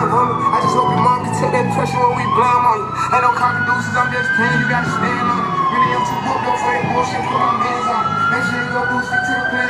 damn, homie. I just hope your mom can take that pressure when we blame on you. Ain't no confidences, I'm just playing, you gotta stand on it. Really, I'm too booked up for that bullshit, put my hands on it. Make sure you go do stick to the plan.